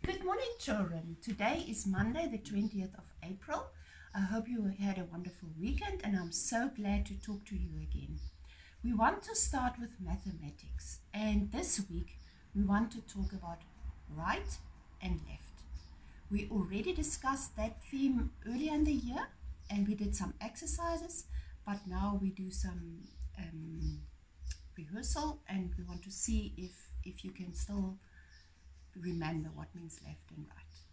Good morning, children. Today is Monday, the 20th of April. I hope you had a wonderful weekend and I'm so glad to talk to you again. We want to start with mathematics, and this week we want to talk about right and left. We already discussed that theme earlier in the year and we did some exercises, but now we do some rehearsal and we want to see if you can still remember what means left and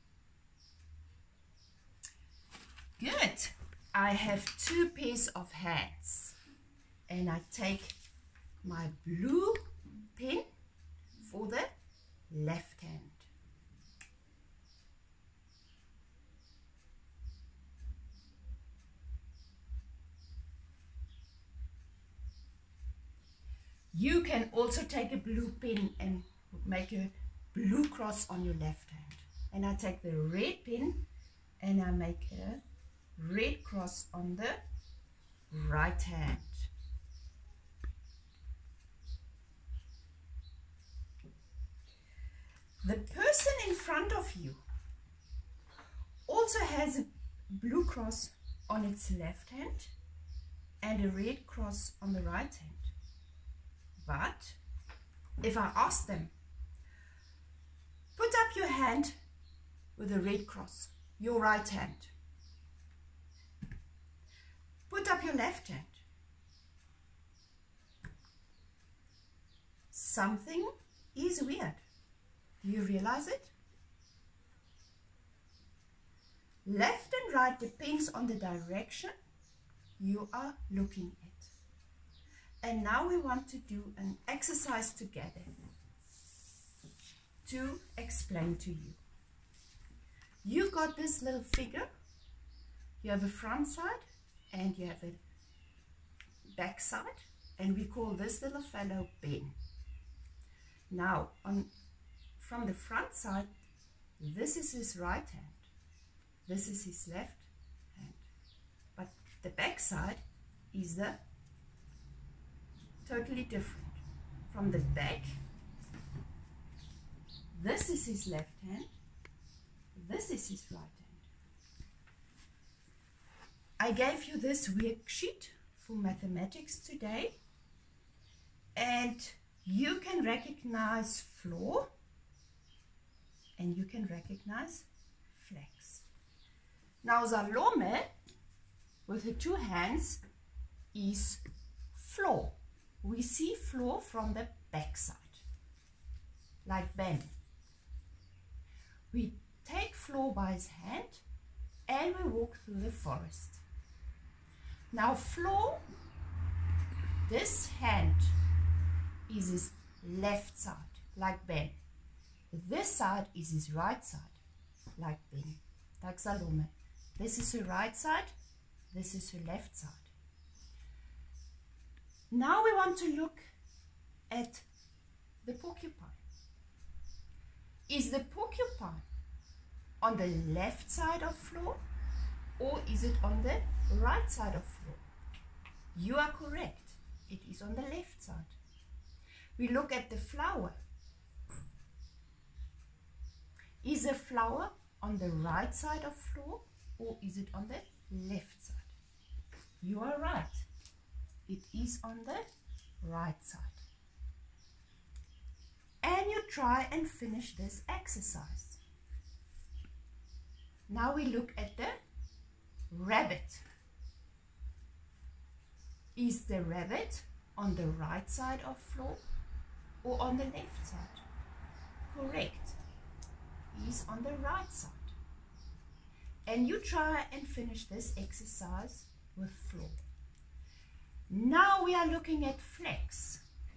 right. Good. I have two pairs of hands and I take my blue pen for the left hand. You can also take a blue pen and make a blue cross on your left hand. And I take the red pen and I make a red cross on the right hand. The person in front of you also has a blue cross on its left hand and a red cross on the right hand. But if I ask them, put up your hand with a red cross, your right hand. Put up your left hand. Something is weird. Do you realize it? Left and right depends on the direction you are looking at. And now we want to do an exercise together to explain to you. You got this little figure. You have a front side and you have a back side, and we call this little fellow Ben. Now from the front side, this is his right hand, this is his left hand, but the back side is the totally different. From the back, this is his left hand, this is his right hand. I gave you this worksheet for mathematics today, and you can recognize floor and you can recognize flex. Now Salome with her two hands is floor. We see floor from the back side, like Ben. We take floor by his hand and we walk through the forest. Now floor, this hand is his left side, like Ben. This side is his right side, like Ben, like Salome. This is her right side, this is her left side. Now we want to look at the porcupine. Is the porcupine on the left side of floor or is it on the right side of floor? You are correct. It is on the left side. We look at the flower. Is the flower on the right side of floor or is it on the left side? You are right. It is on the right side. And you try and finish this exercise. Now we look at the rabbit. Is the rabbit on the right side of floor or on the left side? Correct. He's on the right side. And you try and finish this exercise with floor. Now we are looking at flex.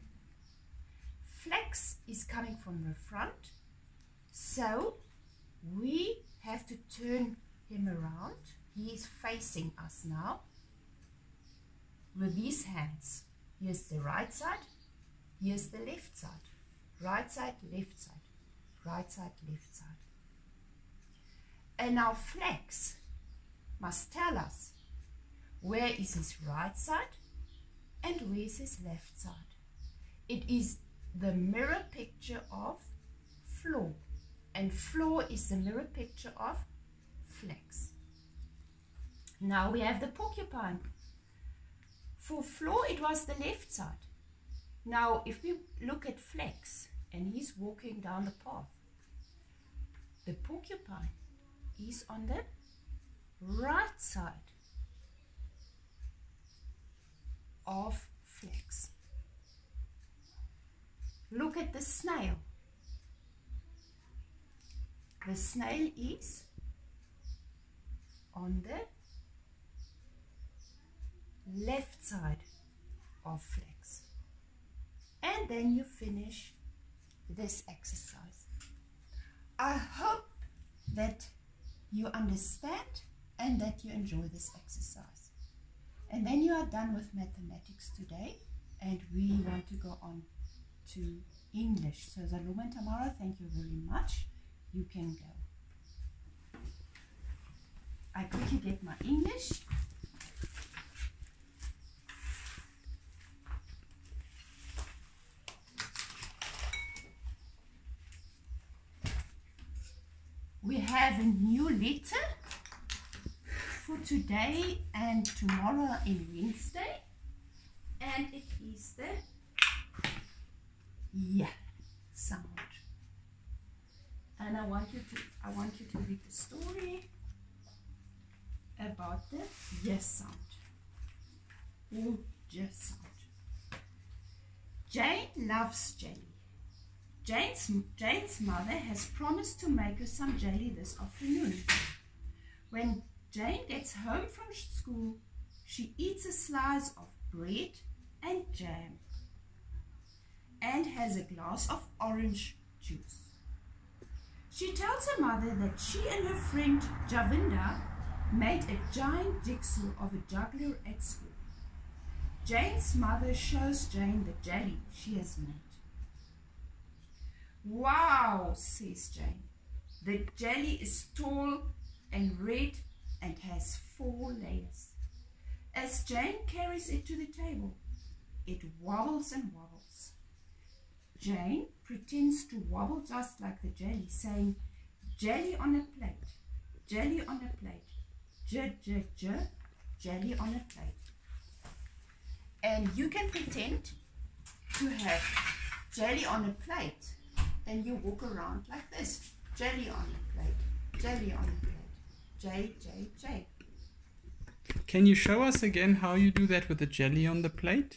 Flex is coming from the front, so we have to turn him around. He is facing us now with these hands. Here's the right side, here's the left side. Right side, left side, right side, left side. And now flex must tell us where is his right side and where is his left side. It is the mirror picture of floor And floor is the mirror picture of flax. Now we have the porcupine. For floor, it was the left side. Now, if we look at flax, and he's walking down the path, the porcupine is on the right side of flax. Look at the snail. The snail is on the left side of flax. And then you finish this exercise. I hope that you understand and that you enjoy this exercise. And then you are done with mathematics today, and we want to go on to English. So Salome and Tamara, thank you very much. You can go. I quickly get my English. We have a new letter for today and tomorrow and Wednesday, and it is the yeah sound. And I want you to read the story about the yes sound or just sound. Jane loves jelly. Jane's mother has promised to make her some jelly this afternoon. When Jane gets home from school, she eats a slice of bread and jam and has a glass of orange juice. She tells her mother that she and her friend Javinda made a giant jigsaw of a juggler at school. Jane's mother shows Jane the jelly she has made. Wow, says Jane. The jelly is tall and red and has 4 layers. As Jane carries it to the table, it wobbles and wobbles. Jane pretends to wobble just like the jelly, saying, jelly on a plate, jelly on a plate, jelly on a plate. And you can pretend to have jelly on a plate, and you walk around like this. Jelly on a plate, jelly on a plate, J. Can you show us again how you do that with the jelly on the plate?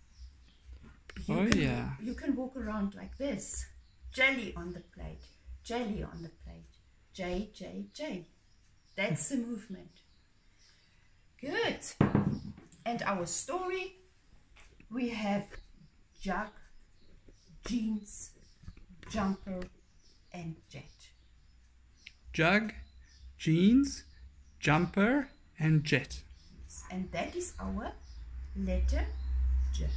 You can walk around like this. Jelly on the plate, jelly on the plate, J. That's the movement. Good. And our story, we have jug, jeans, jumper and jet. Jug, jeans, jumper and jet. And that is our letter J.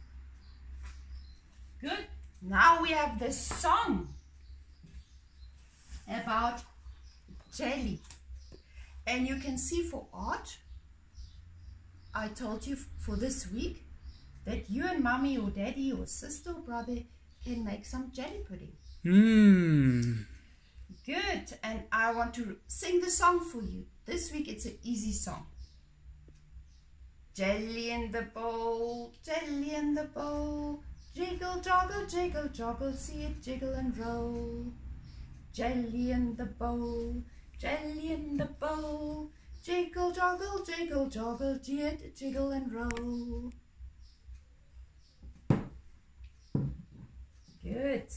Good. Now we have the song about jelly. And you can see for art, I told you for this week that you and mommy or daddy or sister or brother can make some jelly pudding. Good. And I want to sing the song for you. This week it's an easy song. Jelly in the bowl, jelly in the bowl. Jiggle, joggle, jiggle, joggle, see it jiggle and roll. Jelly in the bowl, jelly in the bowl. Jiggle, joggle, jiggle, joggle, jiggle and roll. Good.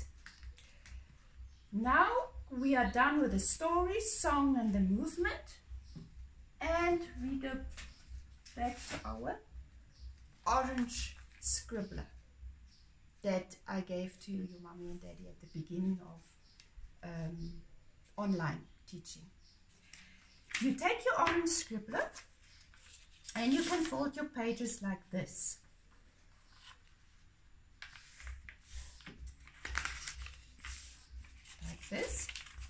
Now we are done with the story, song and the movement. And we go back to our orange scribbler that I gave to your mommy and daddy at the beginning of online teaching. You take your orange scribbler and you can fold your pages like this. Like this.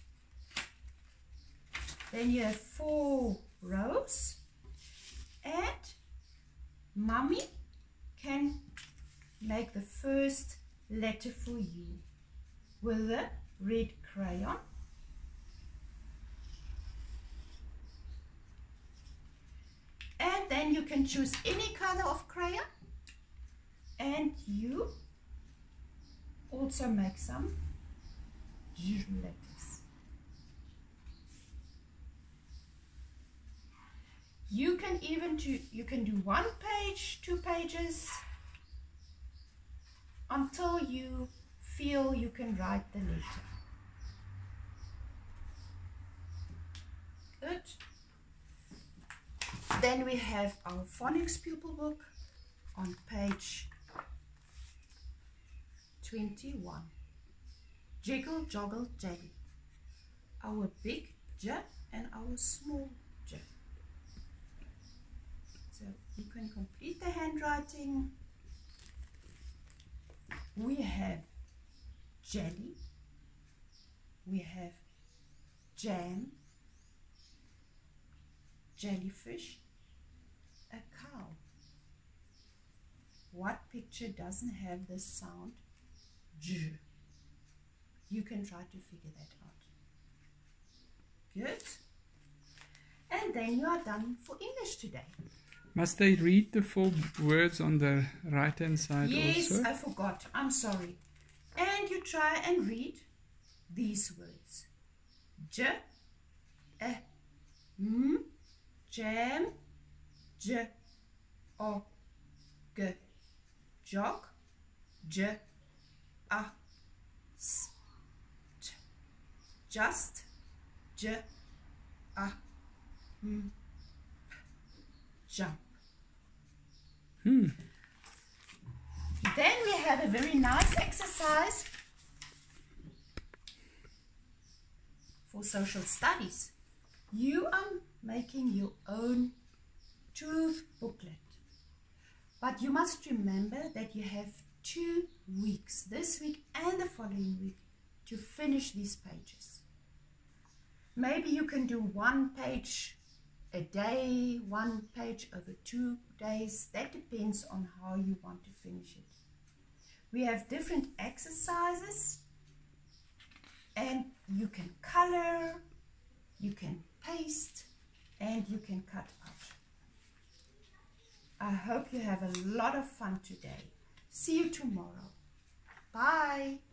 Then you have 4 rows, and mommy can make the first letter for you with a red crayon. you can choose any color of crayon, and you also make some letters. You can even do 1 page, 2 pages, until you feel you can write the letter. Good. Then we have our phonics pupil book on page 21. Jiggle, joggle, jelly. Our big J and our small J. So you can complete the handwriting. We have jelly. We have jam, jellyfish, a cow. What picture doesn't have the sound J? You can try to figure that out. Good. And then you are done for English today. Must they read the full words on the right hand side yes, also? I forgot. I'm sorry. And you try and read these words. J, m, jam, j, o, g, jog, j, a, s, t, just, j, a, m, p, jump. Then we have a very nice exercise for social studies. You are making your own truth booklet. But you must remember that you have 2 weeks, this week and the following week, to finish these pages. Maybe you can do 1 page a day, 1 page over 2 days. That depends on how you want to finish it. We have different exercises, and you can color, you can paste, and you can cut out. I hope you have a lot of fun today. See you tomorrow. Bye.